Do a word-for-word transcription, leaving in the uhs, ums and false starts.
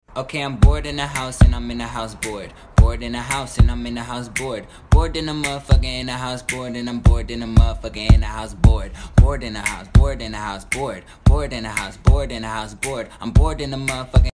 Okay, I'm bored in the house and I'm in the house bored. Bored in the house and I'm in the house bored. Bored in the motherfucker in the house bored and I'm bored in the motherfucker in the house bored. Bored in the house, bored in the house bored. Bored in the house, bored in the house bored. I'm bored in the motherfucker.